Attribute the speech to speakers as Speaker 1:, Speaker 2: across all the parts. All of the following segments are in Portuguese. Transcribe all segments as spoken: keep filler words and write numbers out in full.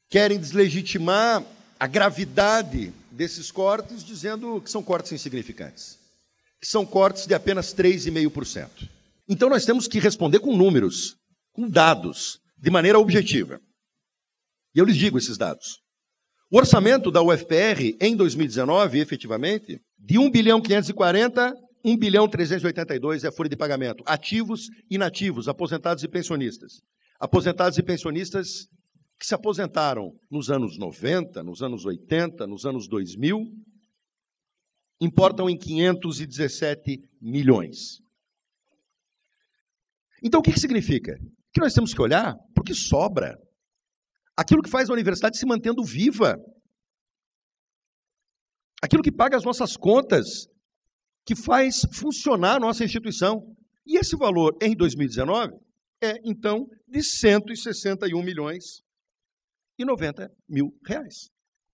Speaker 1: querem deslegitimar a gravidade desses cortes, dizendo que são cortes insignificantes, que são cortes de apenas três vírgula cinco por cento. Então, nós temos que responder com números, com dados, de maneira objetiva. E eu lhes digo esses dados. O orçamento da U F P R em dois mil e dezenove, efetivamente, de um bilhão quinhentos e quarenta, um bilhão trezentos e oitenta e dois é a folha de pagamento. Ativos e inativos, aposentados e pensionistas. Aposentados e pensionistas que se aposentaram nos anos noventa, nos anos oitenta, nos anos dois mil, importam em quinhentos e dezessete milhões. Então, o que, que significa? Que nós temos que olhar para o que sobra. Aquilo que faz a universidade se mantendo viva. Aquilo que paga as nossas contas, que faz funcionar a nossa instituição. E esse valor, em dois mil e dezenove, é, então, de cento e sessenta e um milhões e noventa mil reais.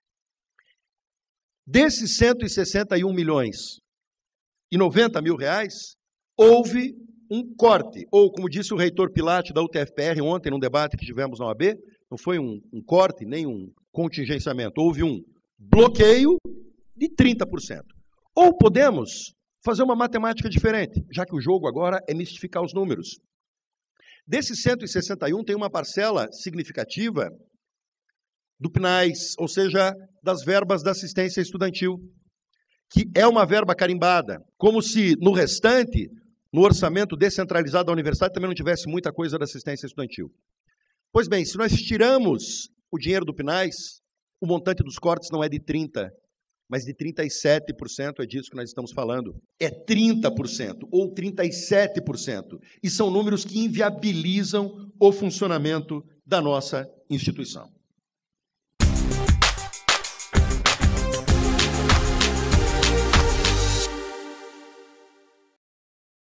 Speaker 1: Desses cento e sessenta e um milhões e noventa mil reais, houve um corte, ou, como disse o reitor Pilate da U T F P R ontem, num debate que tivemos na O A B, não foi um, um corte, nem um contingenciamento, houve um bloqueio de trinta por cento. Ou podemos fazer uma matemática diferente, já que o jogo agora é mistificar os números. Desses cento e sessenta e um, tem uma parcela significativa do P N A E S, ou seja, das verbas da assistência estudantil, que é uma verba carimbada, como se no restante, no orçamento descentralizado da universidade, também não tivesse muita coisa da assistência estudantil. Pois bem, se nós tiramos o dinheiro do P N A E S, o montante dos cortes não é de trinta por cento, mas de trinta e sete por cento, é disso que nós estamos falando. É trinta por cento ou trinta e sete por cento. E são números que inviabilizam o funcionamento da nossa instituição.